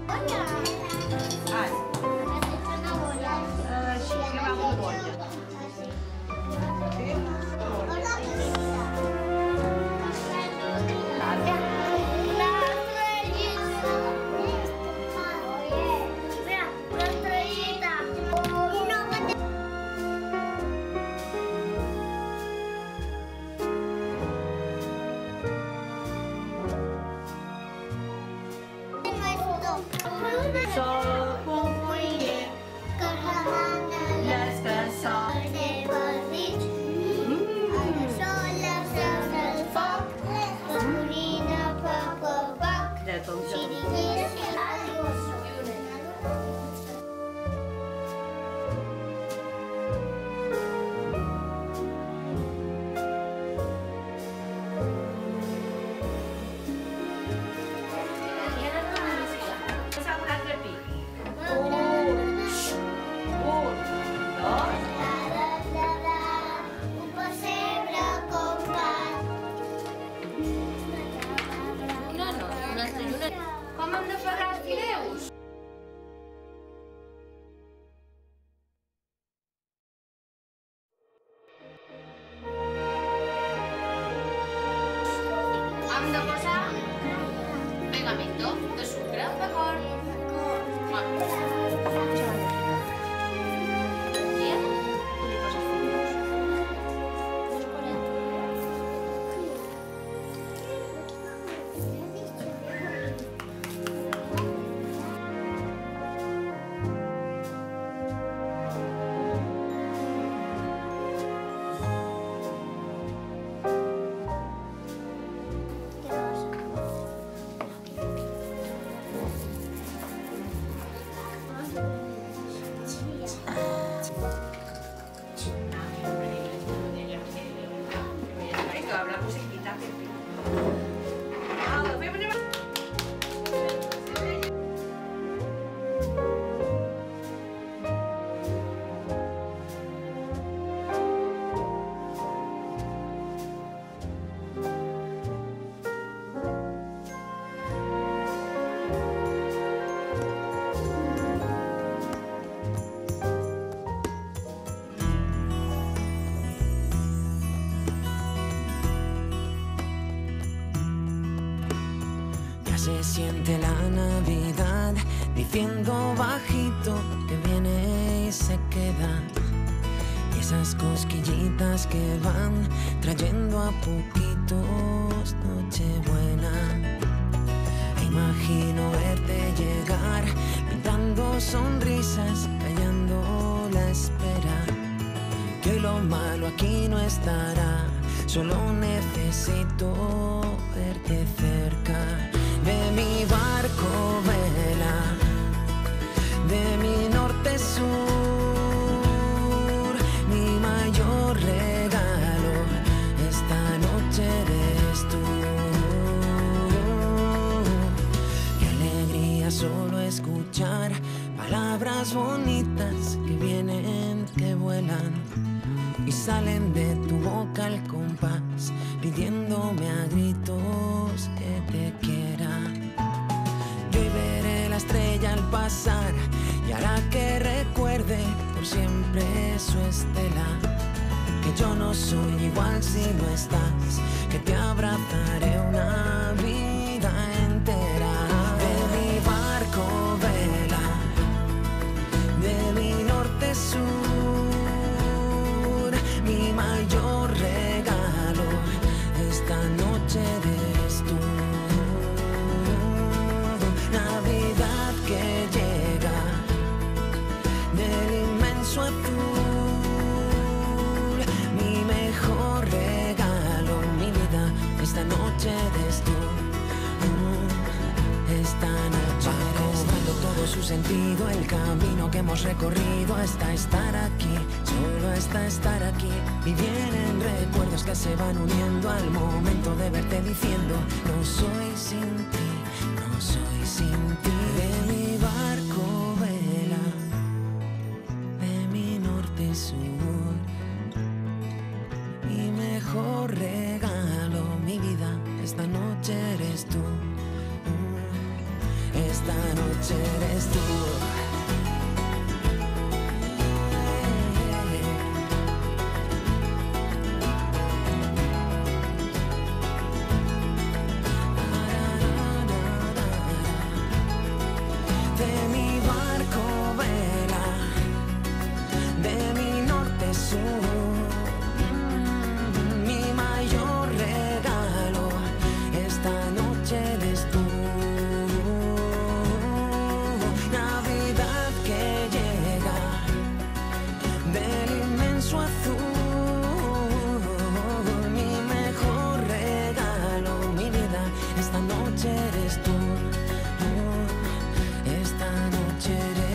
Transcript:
Així que va molt bona. Sol, pompoller, les cassoles del foc, s'orina a poc a poc, xirigues i ràdios. Com hem de pagar els fideus? Hem de posar pegamento de sucre, d'acord? La musiquita. Se siente la Navidad diciendo bajito que viene y se queda. Y esas cosquillitas que van trayendo a poquitos Nochebuena. E imagino verte llegar pintando sonrisas, callando la espera. Que hoy lo malo aquí no estará, solo necesito verte cerca. De mi barco vela, de mi norte sur, mi mayor regalo esta noche eres tú. Qué alegría solo escuchar palabras bonitas que vienen, que vuelan y salen de tu boca al compás, pidiéndome a gritos que te quiera. Yo hoy veré la estrella al pasar y hará que recuerde por siempre su estela. Que yo no soy igual si no estás, que te abrazaré una vida entera. De mi barco vela, de mi norte sur, mi mayor regalo esta noche eres tú. Navidad que llega del inmenso azul, mi mejor regalo, mi vida, esta noche eres tú. Esta noche eres tú. Todo su sentido, el camino que hemos recorrido hasta estar aquí, solo hasta estar aquí. Y vienen recuerdos que se van uniendo al momento de verte diciendo no soy sin ti, no soy sin ti. De mi barco vela, de mi norte sur, mi mejor regalo, mi vida, esta noche eres tú. Esta noche noche eres tú. De mi barco vela, de mi norte sur, mi mayor regalo esta noche eres tú. Navidad que llega del inmenso azul, mi mejor regalo, mi vida, esta noche eres tú. Esta noche eres